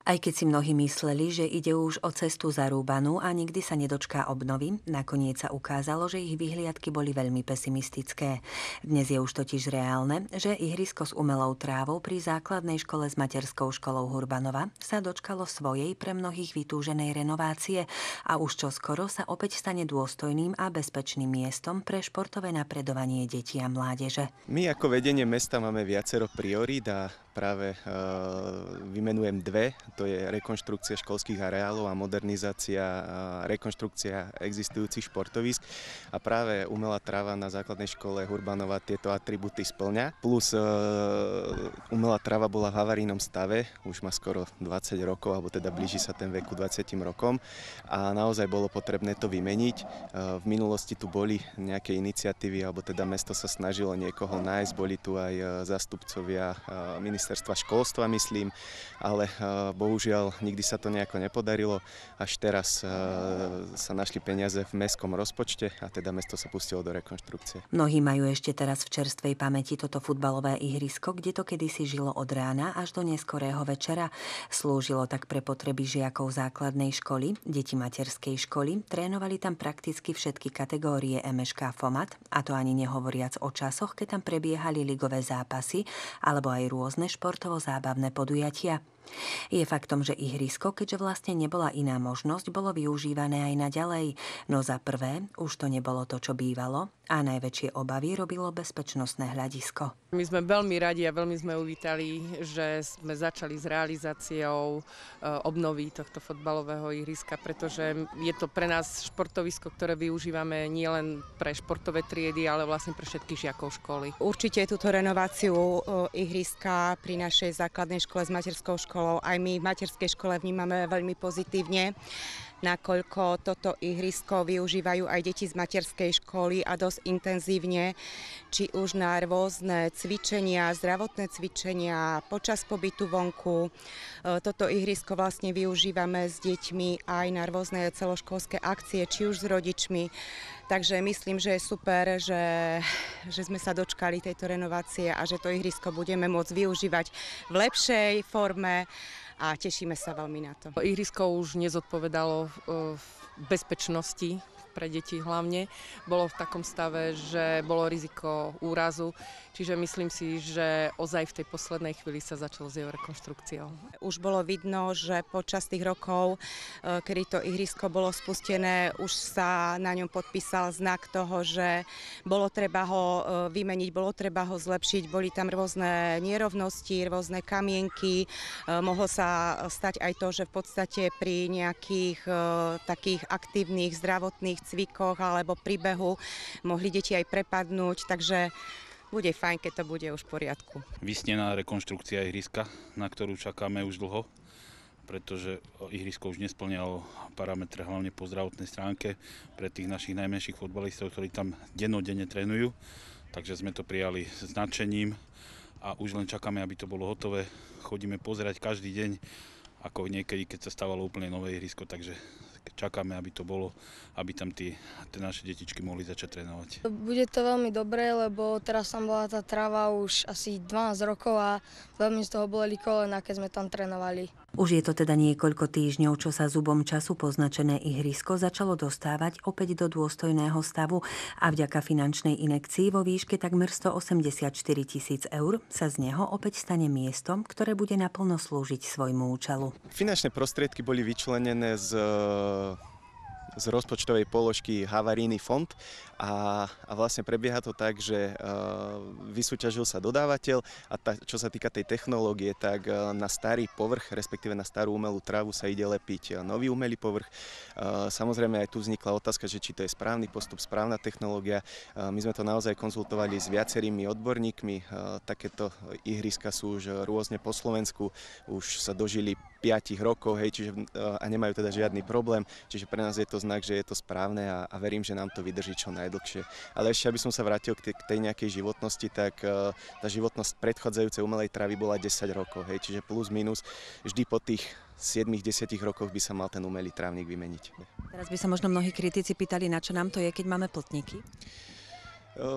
Aj keď si mnohí mysleli, že ide už o cestu zarúbanú a nikdy sa nedočká obnovy, nakoniec sa ukázalo, že ich vyhliadky boli veľmi pesimistické. Dnes je už totiž reálne, že ihrisko s umelou trávou pri základnej škole s materskou školou Hurbanova sa dočkalo svojej pre mnohých vytúženej renovácie a už čoskoro sa opäť stane dôstojným a bezpečným miestom pre športové napredovanie detí a mládeže. My ako vedenie mesta máme viacero priorít a práve vymenujem dve. To je rekonštrukcia školských areálov a modernizácia a rekonštrukcia existujúcich športovísk. A práve umelá tráva na základnej škole Hurbanova tieto atribúty spĺňa. Plus umelá tráva bola v havarijnom stave, už má skoro 20 rokov, alebo teda blíži sa ten veku 20 rokom. A naozaj bolo potrebné to vymeniť. V minulosti tu boli nejaké iniciatívy, alebo teda mesto sa snažilo niekoho nájsť. Boli tu aj zástupcovia ministerstva školstva, myslím, ale bohužiaľ nikdy sa to nejako nepodarilo. Až teraz sa našli peniaze v mestskom rozpočte a teda mesto sa pustilo do rekonštrukcie. Mnohí majú ešte teraz v čerstvej pamäti toto futbalové ihrisko, kde to kedysi žilo od rána až do neskorého večera. Slúžilo tak pre potreby žiakov základnej školy, detí materskej školy, trénovali tam prakticky všetky kategórie MŠK FOMAT, a to ani nehovoriac o časoch, keď tam prebiehali ligové zápasy alebo aj rôzne športovo-zábavné podujatia. Je faktom, že ihrisko, keďže vlastne nebola iná možnosť, bolo využívané aj naďalej. No za prvé, už to nebolo to, čo bývalo, a najväčšie obavy robilo bezpečnostné hľadisko. My sme veľmi radi a veľmi sme uvítali, že sme začali s realizáciou obnovy tohto futbalového ihriska, pretože je to pre nás športovisko, ktoré využívame nielen pre športové triedy, ale vlastne pre všetkých žiakov školy. Určite túto renováciu ihriska pri našej základnej škole s materskou školou aj my v materskej škole vnímame veľmi pozitívne, nakoľko toto ihrisko využívajú aj deti z materskej školy a dosť intenzívne, či už na rôzne cvičenia, zdravotné cvičenia, počas pobytu vonku. Toto ihrisko vlastne využívame s deťmi aj na rôzne celoškolské akcie, či už s rodičmi. Takže myslím, že je super, že sme sa dočkali tejto renovácie a že to ihrisko budeme môcť využívať v lepšej forme a tešíme sa veľmi na to. Ihrisko už nezodpovedalo bezpečnosti pre deti hlavne. Bolo v takom stave, že bolo riziko úrazu, čiže myslím si, že ozaj v tej poslednej chvíli sa začalo s jeho rekonštrukciou. Už bolo vidno, že počas tých rokov, kedy to ihrisko bolo spustené, už sa na ňom podpísal znak toho, že bolo treba ho vymeniť, bolo treba ho zlepšiť, boli tam rôzne nerovnosti, rôzne kamienky. Mohlo sa stať aj to, že v podstate pri nejakých takých aktívnych zdravotných cvikoch alebo príbehu mohli deti aj prepadnúť, takže bude fajn, keď to bude už v poriadku. Vysnená rekonštrukcia ihriska, na ktorú čakáme už dlho, pretože ihrisko už nespĺňalo parametre hlavne po zdravotnej stránke pre tých našich najmenších futbalistov, ktorí tam dennodenne trénujú. Takže sme to prijali s nadšením a už len čakáme, aby to bolo hotové. Chodíme pozerať každý deň, ako niekedy, keď sa stávalo úplne nové ihrisko, takže čakáme, aby to bolo, aby tam tie naše detičky mohli začať trénovať. Bude to veľmi dobré, lebo teraz tam bola tá tráva už asi 12 rokov a veľmi z toho boleli kolená, keď sme tam trénovali. Už je to teda niekoľko týždňov, čo sa zubom času poznačené ihrisko začalo dostávať opäť do dôstojného stavu a vďaka finančnej inekcii vo výške takmer 184 000 eur sa z neho opäť stane miestom, ktoré bude naplno slúžiť svojmu účelu. Finančné prostriedky boli vyčlenené z rozpočtovej položky havarijný fond a vlastne prebieha to tak, že vysúťažil sa dodávateľ a čo sa týka tej technológie, tak na starý povrch, respektíve na starú umelú trávu sa ide lepiť nový umelý povrch. Samozrejme aj tu vznikla otázka, že či to je správny postup, správna technológia. My sme to naozaj konzultovali s viacerými odborníkmi. Takéto ihriska sú už rôzne po Slovensku, už sa dožili 5 rokov, a nemajú teda žiadny problém, čiže pre nás je to znak, že je to správne a verím, že nám to vydrží čo najdlhšie. Ale ešte, aby som sa vrátil k tej nejakej životnosti, tak tá životnosť predchádzajúcej umelej trávy bola 10 rokov, čiže plus minus vždy po tých 7-10 rokoch by sa mal ten umelý trávnik vymeniť. Teraz by sa možno mnohí kritici pýtali, na čo nám to je, keď máme plotníky?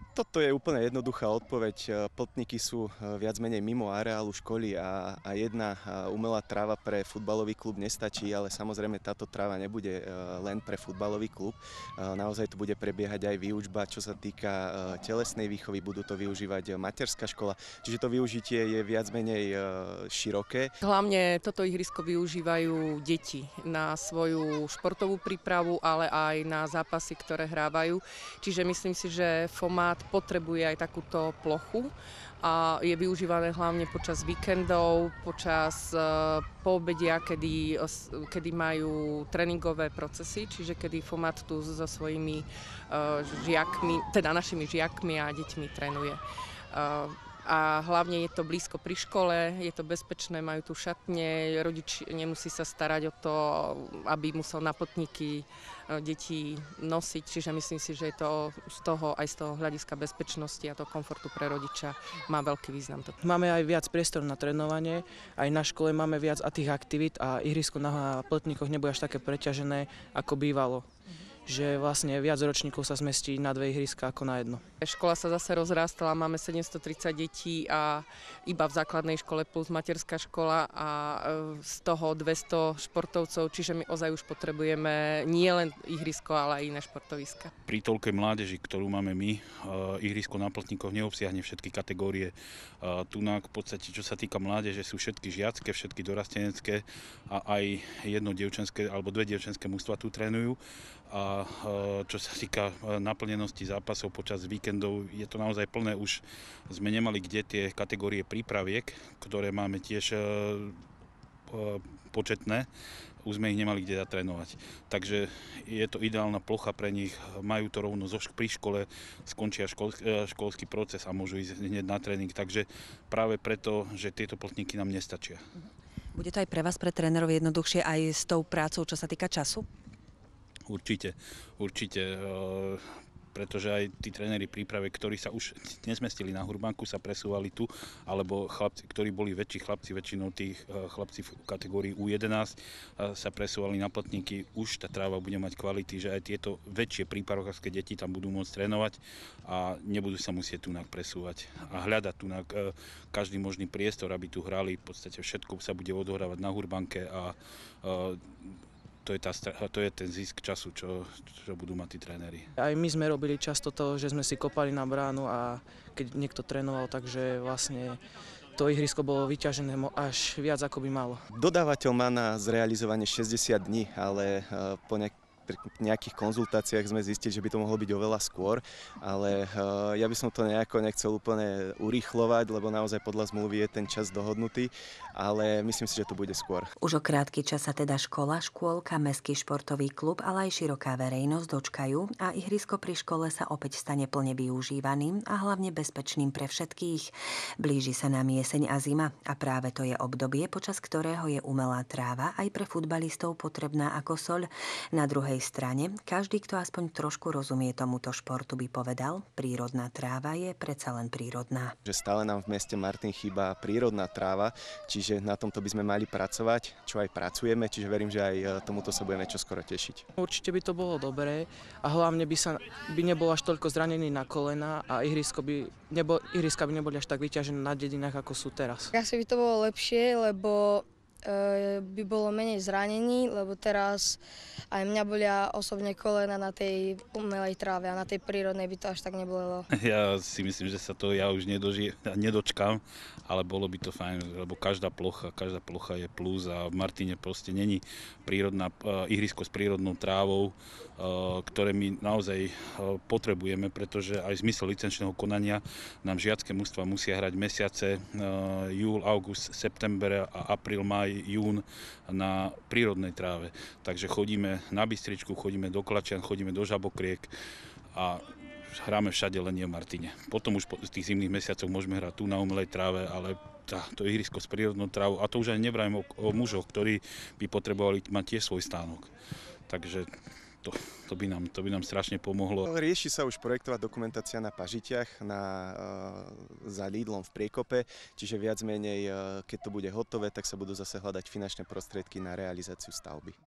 Toto je úplne jednoduchá odpoveď. Plotníky sú viac menej mimo areálu školy a jedna umelá tráva pre futbalový klub nestačí, ale samozrejme táto tráva nebude len pre futbalový klub. Naozaj tu bude prebiehať aj výučba, čo sa týka telesnej výchovy, budú to využívať materská škola, čiže to využitie je viac menej široké. Hlavne toto ihrisko využívajú deti na svoju športovú prípravu, ale aj na zápasy, ktoré hrávajú. Čiže myslím si, že formát potrebuje aj takúto plochu a je využívané hlavne počas víkendov, počas poobedia, kedy majú tréningové procesy, čiže kedy formát tu so svojimi žiakmi, teda našimi žiakmi a deťmi trénuje. A hlavne je to blízko pri škole, je to bezpečné, majú tu šatne, rodič nemusí sa starať o to, aby musel na plotníky deti nosiť, čiže myslím si, že je to aj z toho hľadiska bezpečnosti a toho komfortu pre rodiča má veľký význam. Máme aj viac priestoru na trénovanie, aj na škole máme viac tých aktivít a ihrisko na plotníkoch nebude až také preťažené, ako bývalo. Že vlastne viac ročníkov sa zmestí na 2 ihriska ako na jedno. Škola sa zase rozrástala, máme 730 detí a iba v základnej škole plus materská škola a z toho 200 športovcov, čiže my ozaj už potrebujeme nie len ihrisko, ale aj iné športoviska. Pri toľkej mládeži, ktorú máme my, ihrisko na Plotníkoch neobsiahne všetky kategórie. Tunák v podstate, čo sa týka mládeže, sú všetky žiacké, všetky dorastenecké a aj jedno dievčenské alebo 2 dievčenské mužstvá tu trénujú. A čo sa týka naplnenosti zápasov počas víkendov, je to naozaj plné. Už sme nemali kde tie kategórie prípraviek, ktoré máme tiež početné, už sme ich nemali kde zatrénovať. Takže je to ideálna plocha pre nich, majú to rovno pri škole, skončia školský proces a môžu ísť hneď na tréning. Takže práve preto, že tieto plotníky nám nestačia. Bude to aj pre vás, pre trénerov, jednoduchšie aj s tou prácou, čo sa týka času? Určite, pretože aj tí tréneri príprave, ktorí sa už nezmestili na Hurbanku, sa presúvali tu, alebo chlapci, ktorí boli väčší chlapci, väčšinou tých chlapci v kategórii U11 sa presúvali na Plotníky. Už tá tráva bude mať kvality, že aj tieto väčšie prípravkárske deti tam budú môcť trénovať a nebudú sa musieť tunak presúvať a hľadať tunak každý možný priestor, aby tu hrali. V podstate všetko sa bude odohrávať na Hurbanke a to je ten zisk času, čo budú mať tí tréneri. Aj my sme robili často to, že sme si kopali na bránu a keď niekto trénoval, takže vlastne to ihrisko bolo vyťažené až viac, ako by malo. Dodávateľ má na zrealizovanie 60 dní, ale po nejakých konzultáciách sme zistili, že by to mohlo byť oveľa skôr, ale ja by som to nejako nechcel úplne urýchlovať, lebo naozaj podľa zmluvy je ten čas dohodnutý, ale myslím si, že to bude skôr. Už o krátky čas sa teda škola, škôlka, mestský športový klub, ale aj široká verejnosť dočkajú a ihrisko pri škole sa opäť stane plne využívaným a hlavne bezpečným pre všetkých. Blíži sa nám jeseň a zima a práve to je obdobie, počas ktorého je umelá tráva aj pre futbalistov potrebná ako soľ. Na druhej strane, každý, kto aspoň trošku rozumie tomuto športu, by povedal, prírodná tráva je predsa len prírodná. Že stále nám v meste Martin chýba prírodná tráva, čiže na tomto by sme mali pracovať, čo aj pracujeme, čiže verím, že aj tomuto sa budeme čoskoro tešiť. Určite by to bolo dobré a hlavne by nebol až toľko zranený na kolena a ihriska by neboli až tak vyťažené na dedinách, ako sú teraz. Asi by to bolo lepšie, lebo by bolo menej zranení, lebo teraz aj mňa bolia osobne kolena na tej umelej tráve a na tej prírodnej by to až tak nebolelo. Ja si myslím, že sa to ja už nedočkám, ale bolo by to fajn, lebo každá plocha je plus a v Martine proste není ihrisko s prírodnou trávou, ktoré my naozaj potrebujeme, pretože aj v zmysle licenčného konania nám žiacké mužstvá musia hrať mesiace júl, august, september a apríl, máj, jún na prírodnej tráve. Takže chodíme na Bystričku, chodíme do Klačian, chodíme do Žabokriek a hráme všade, len nie v Martine. Potom už z tých zimných mesiacov môžeme hrať tu na umelej tráve, ale to ihrisko s prírodnou trávou, a to už aj nevrajím o mužoch, ktorí by potrebovali mať tiež svoj stánok. Takže to by nám strašne pomohlo. Rieši sa už projektová dokumentácia na Pažitiach, za Lidlom v Priekope, čiže viac menej, keď to bude hotové, tak sa budú zase hľadať finančné prostriedky na realizáciu stavby.